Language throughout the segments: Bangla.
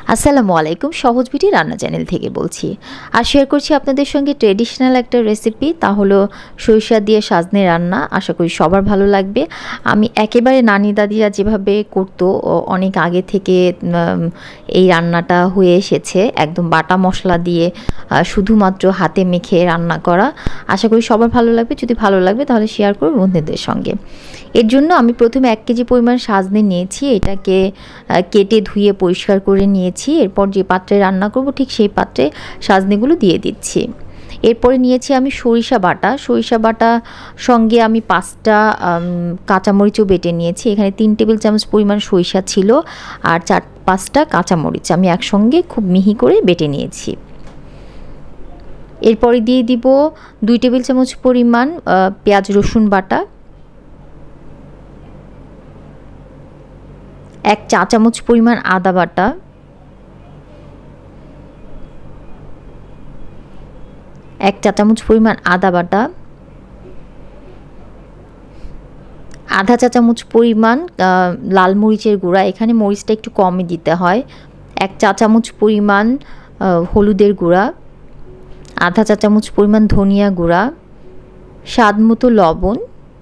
আসসালামু আলাইকুম, সহজ বিটি রান্না চ্যানেল থেকে বলছি। আর শেয়ার করছি আপনাদের সঙ্গে ট্রেডিশনাল একটা রেসিপি, তা হলো সরিষা দিয়ে সাজনে রান্না। আশা করি সবার ভালো লাগবে। আমি একেবারে নানি দাদিরা যেভাবে করতো অনেক আগে থেকে এই রান্নাটা হয়ে এসেছে, একদম বাটা মশলা দিয়ে শুধুমাত্র হাতে মেখে রান্না করা। আশা করি সবার ভালো লাগবে। যদি ভালো লাগবে তাহলে শেয়ার করব বন্ধুদের সঙ্গে। এর জন্য আমি প্রথমে 1 কেজি পরিমাণ সাজনে নিয়েছি। এটাকে কেটে ধুয়ে পরিষ্কার করে নিয়েছি। এরপর যে পাত্রে রান্না করব ঠিক সেই পাত্রে সাজনেগুলো দিয়ে দিচ্ছি। এরপরে নিয়েছি আমি সরিষা বাটা। সরিষা বাটা সঙ্গে আমি 5টা কাঁচামরিচও বেটে নিয়েছি। এখানে 3 টেবিল চামচ পরিমাণ সরিষা ছিল আর 4-5টা কাঁচামরিচ আমি একসঙ্গে খুব মিহি করে বেটে নিয়েছি। এরপরে দিয়ে দিব 2 টেবিল চামচ পরিমাণ পেঁয়াজ রসুন বাটা, 1 চা চামচ পরিমাণ আদা বাটা, 1 চা চামচ পরিমাণ আদা বাটা, আধা চা চামচ পরিমাণ লাল মরিচের গুঁড়া, এখানে মরিচটা একটু কমই দিতে হয়, 1 চা চামচ পরিমাণ হলুদের গুঁড়া, আধা চা চামচ পরিমাণ ধনিয়া গুঁড়া, স্বাদ মতো লবণ,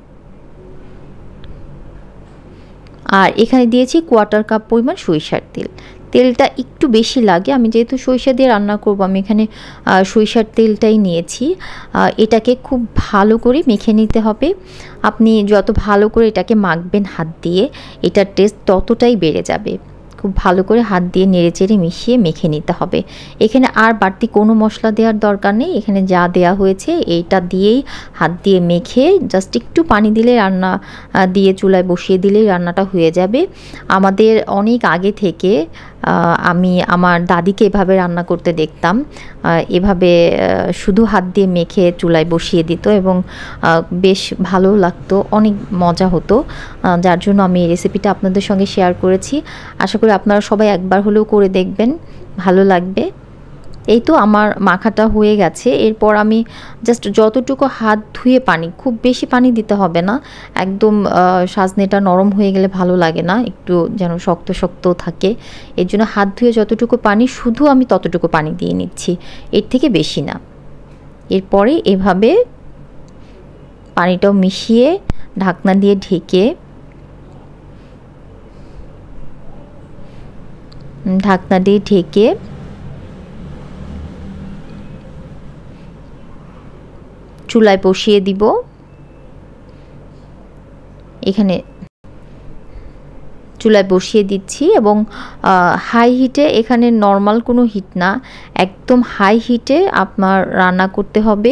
আর এখানে দিয়েছি 1/4 কাপ পরিমাণ সরিষার তেল। তেলটা একটু বেশি লাগে, আমি যেহেতু সরিষা দিয়ে রান্না করব আমি এখানে সরিষার তেলটাই নিয়েছি। এটাকে খুব ভালো করে মেখে নিতে হবে। আপনি যত ভালো করে এটাকে মাখবেন হাত দিয়ে, এটার টেস্ট ততটাই বেড়ে যাবে। খুব ভালো করে হাত দিয়ে নেড়েচেড়ে মিশিয়ে মেখে নিতে হবে। এখানে আর বাড়তি কোনো মশলা দেওয়ার দরকার নেই। এখানে যা দেয়া হয়েছে এইটা দিয়েই হাত দিয়ে মেখে জাস্ট একটু পানি দিলে রান্না দিয়ে চুলায় বসিয়ে দিলেই রান্নাটা হয়ে যাবে। আমাদের অনেক আগে থেকে আমি আমার দাদিকে এভাবে রান্না করতে দেখতাম। এভাবে শুধু হাত দিয়ে মেখে চুলায় বসিয়ে দিত এবং বেশ ভালো লাগতো, অনেক মজা হতো। যার জন্য আমি এই রেসিপিটা আপনাদের সঙ্গে শেয়ার করেছি। আশা করি আপনারা সবাই একবার হলেও করে দেখবেন, ভালো লাগবে। এই তো আমার মাখাটা হয়ে গেছে। এরপর আমি জাস্ট যতটুকু হাত ধুয়ে পানি, খুব বেশি পানি দিতে হবে না, একদম সাজনেটা নরম হয়ে গেলে ভালো লাগে না, একটু যেন শক্ত শক্ত থাকে। এর জন্য হাত ধুয়ে যতটুকু পানি, শুধু আমি ততটুকু পানি দিয়ে নিচ্ছি, এর থেকে বেশি না। এরপরে এভাবে পানিটাও মিশিয়ে ঢাকনা দিয়ে ঢেকে চুলায় বসিয়ে দিব। এখানে চুলায় বসিয়ে দিচ্ছি এবং হাই হিটে, এখানে নর্মাল কোনো হিট না, একদম হাই হিটে আপনার রান্না করতে হবে।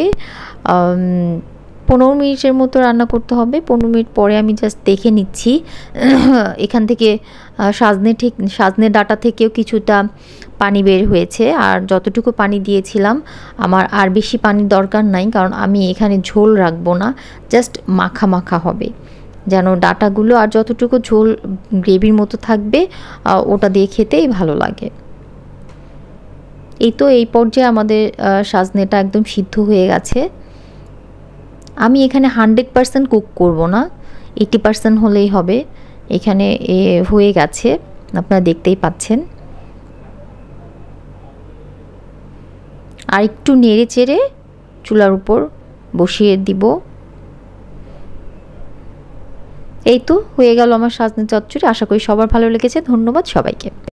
15 মিনিটের মতো রান্না করতে হবে। 15 মিনিট পরে আমি জাস্ট দেখে নিচ্ছি এখান থেকে সাজনে ডাঁটা থেকেও কিছুটা পানি বের হয়েছে। আর যতটুকু পানি দিয়েছিলাম আমার আর বেশি পানির দরকার নাই, কারণ আমি এখানে ঝোল রাখবো না, জাস্ট মাখা মাখা হবে, যেন ডাঁটাগুলো আর যতটুকু ঝোল গ্রেভির মতো থাকবে ওটা দিয়ে খেতেই ভালো লাগে। এই তো এই পর্যায়ে আমাদের সাজনেটা একদম সিদ্ধ হয়ে গেছে। আমি এখানে 100% কুক করব না, 80% হলেই হবে। এখানে হয়ে গেছে, আপনারা দেখতেই পাচ্ছেন। আর একটু নেড়ে চেড়ে চুলার উপর বসিয়ে দিব। এই তো হয়ে গেল আমার সাজনে চচ্চড়ি। আশা করি সবার ভালো লেগেছে। ধন্যবাদ সবাইকে।